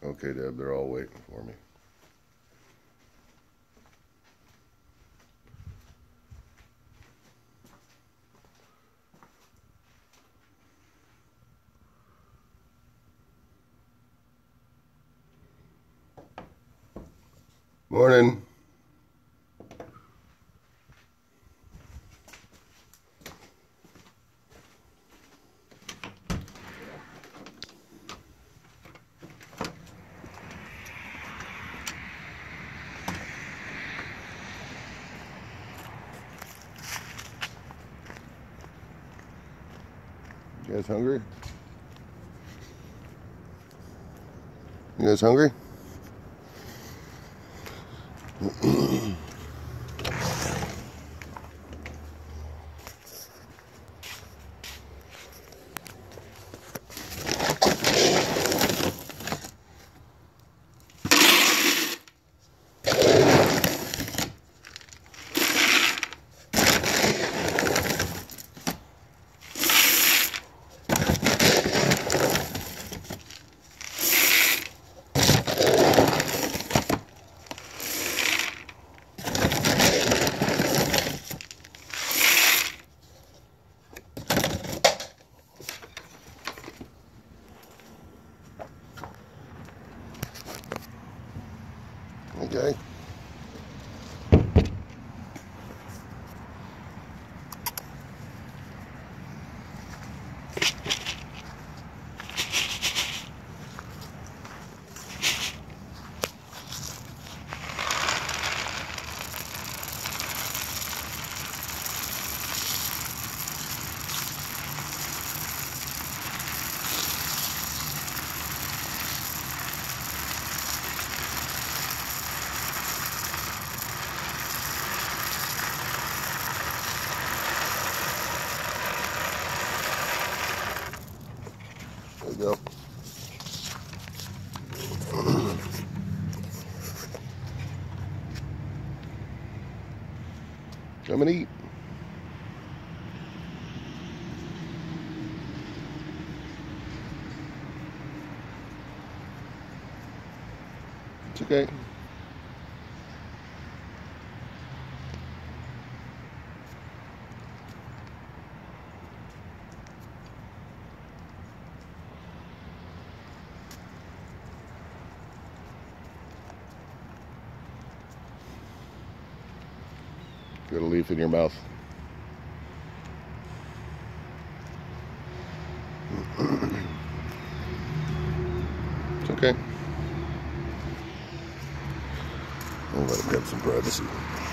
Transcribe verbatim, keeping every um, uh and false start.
Okay, Deb, they're all waiting for me. Morning. You guys hungry? You guys hungry? Okay. There you go. Come and eat. It's okay. Got a leaf in your mouth. It's okay. I'll let him get some privacy.